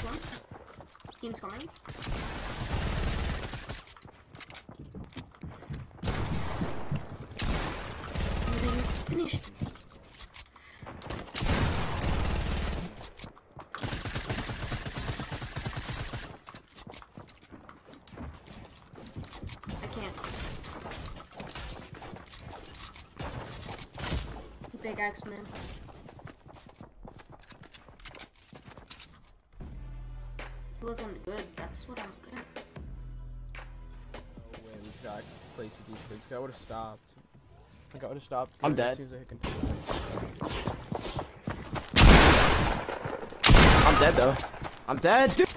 one. Team's coming. Finish. I can't. Big axe man. He wasn't good. That's what I'm good at. No way we tried to place with these kids. I would have stopped. Like I would have stopped. I'm dead. I'm dead though. I'm dead, dude.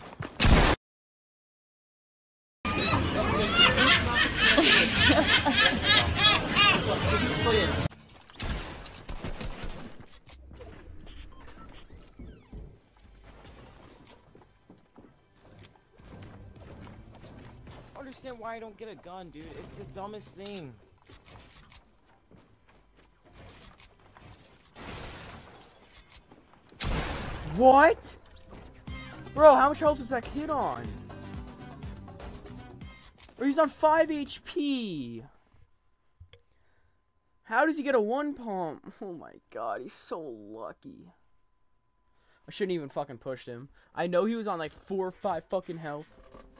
I don't understand why I don't get a gun, dude. It's the dumbest thing. What? Bro, how much health was that kid on? Bro, he's on 5 HP. How does he get a 1 pump? Oh my god, he's so lucky. I shouldn't even fucking pushed him. I know he was on like 4 or 5 fucking health.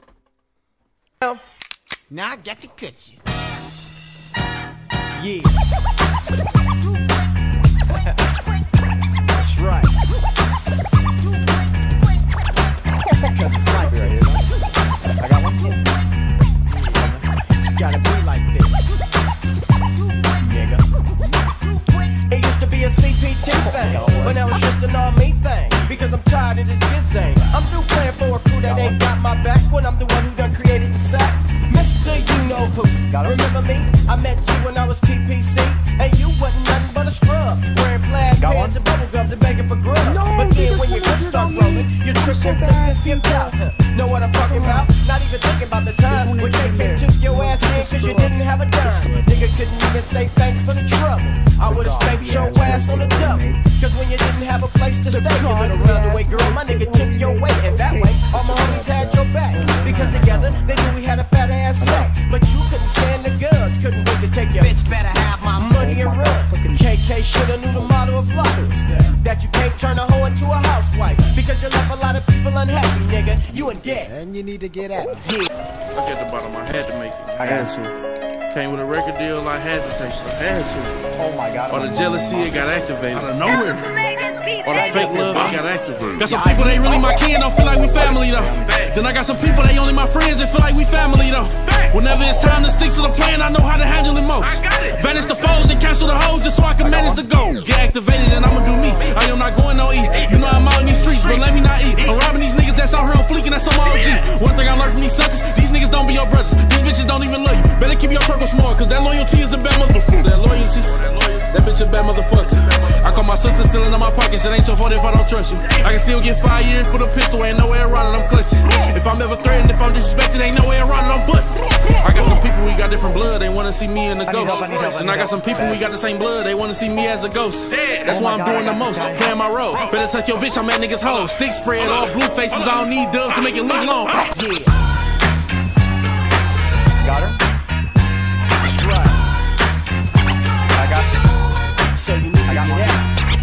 Now I got to cut you. Yeah. That's right. Cause it's sniper right here. I got one. Just gotta be like this. Nigga. It used to be a CPT thing, but now it's just an all-me thing. Because I'm tired of this gizang. I'm through playing for a crew that ain't got my back when I'm the one who done created the sack. Mr. You know who. Remember me? I met you when I was PPC, and you wasn't nothing but a scrub, wearing plaid pants and bubble gums and begging for grub. But then when your grips start rolling, you trip and flip and skip out. Know what I'm talking about? Not even thinking about the time when KK took your ass in cause you didn't have a dime. Nigga couldn't even say thanks for the trouble. I would've spanked your ass on the double. Cause when you didn't have a place to stay, you little roundaway girl, my nigga took your weight. And that way, all my homies had your back. Because together, they knew we had a fat ass sack. But you couldn't stand the guns, couldn't wait to take your bitch better have my money and run. KK shoulda knew the motto of life, that you can't turn a hoe into a housewife. Because you left a lot of people unhappy, nigga. You in debt. And you need to get out. Yeah. Look at the bottom, I had to make it. I had to. Came with a record deal, I had to take it. I had to. Oh my god. Or the jealousy, it got activated. Out of nowhere. Or the fake love, it got activated. Got some people, they really my kin, don't feel like we family though. Then I got some people, they only my friends, and feel like we family though. Whenever it's time to stick to the plan, I know how to handle it most. Vanish the foes and cancel the hoes just so I can manage the goal. Get activated and I'ma do me. I am not going no eat. You know I'm out in these streets, but let me not eat. I'm robbing these niggas that's out here on fleek and that's on my OG. One thing I learned from these suckers, these niggas don't be your brothers. These bitches don't even love you. Better keep your circle small, cause that loyalty is a bad motherfucker. That loyalty, that bitch a bad motherfucker. I call my sister stealing out my pockets, it ain't your fault if I don't trust you. I can still get 5 years for the pistol, ain't no way around it, I'm clutching. If I'm ever threatened, if I'm disrespected, ain't no way around it, I'm busting. I got some people, we got different blood, they wanna see me in the ghost. And I got some people, we got the same blood, they wanna see me as a ghost. That's why I'm doing the most, playing my role. Better tuck your bitch, I'm at niggas' hoes. Stick spread, all blue faces, I don't need dubs to make it look long. Yeah. Got her? That's right. I got you. So you need to get out.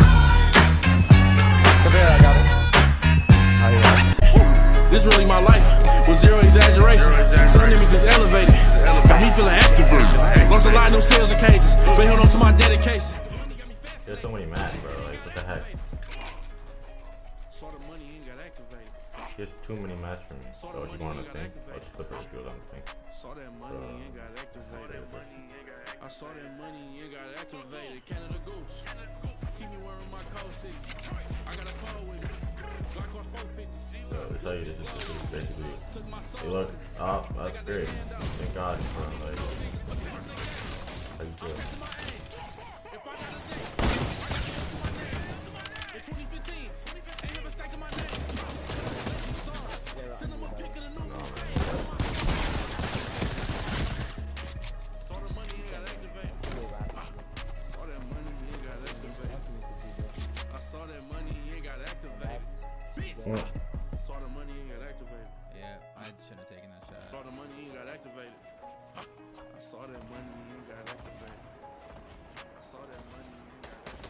Come here, I got it. Oh, yeah. This really my life, with zero exaggeration. Some images elevated, got me feeling activated. Lost a lot of them sales and cages, but held on to my dedication. There's so many mad, bro. Like, what the heck? Saw the money ain't got activated. There's too many match for me. So if you want to think, I'll just flip her a field on the thing. Saw that money ain't got activated. I saw that money ain't got activated. Canada Goose, keep me wearing my coat city. I got a pole with me. Black on 450. So to tell you, this is basically. Hey, look, oh, that's great. Thank God, bro. Like, how you feel? I shouldn't have taken that shot. Saw the money, you ain't got activated. I saw that money, you ain't got activated. I saw that money, you ain't got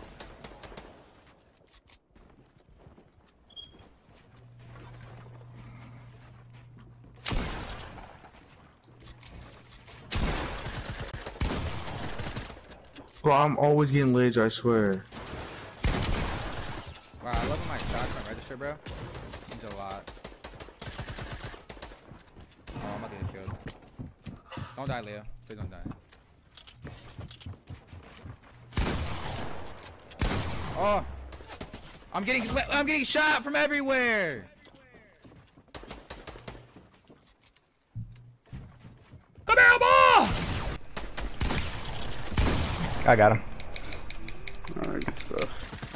Bro, I'm always getting laser, I swear. Wow, I love when my shots don't register, bro. Means a lot. Oh, I'm about to get killed. Don't die, Leo. Please don't die. Oh! I'm getting shot from everywhere! Come here, ball! I got him. Alright, good stuff.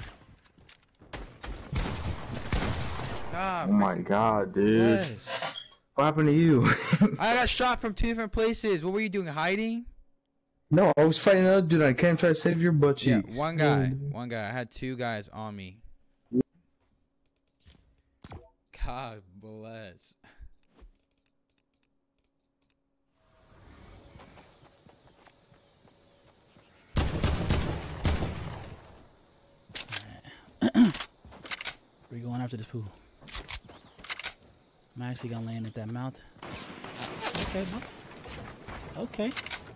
God, Oh my god, dude. yes. What happened to you? I got shot from 2 different places. What were you doing? Hiding? No, I was fighting another dude. I can't try to save your butt cheeks. Yeah, one guy. I had 2 guys on me. God bless. We're going after this fool. I'm actually gonna land at that mount. Okay, bro. Okay.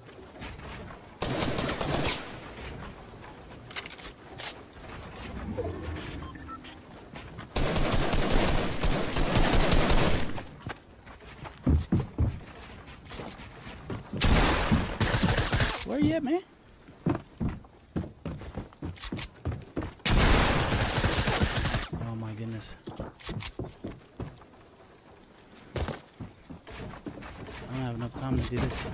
Where you at, man? Oh my goodness. I don't have enough time to do this.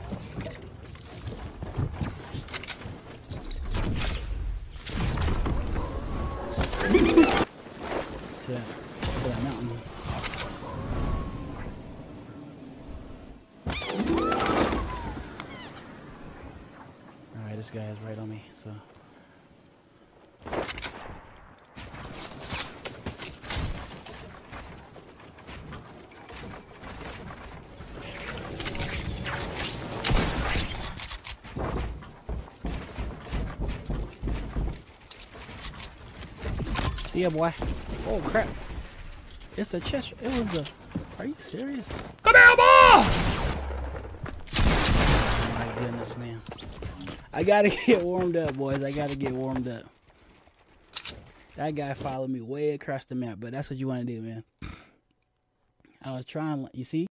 To that mountain. Alright, this guy is right on me, so. See ya, boy. Oh crap! It's a chest. It was a. Are you serious? Come here, ball! Oh my goodness, man. I gotta get warmed up, boys. I gotta get warmed up. That guy followed me way across the map, but that's what you want to do, man. I was trying. You see?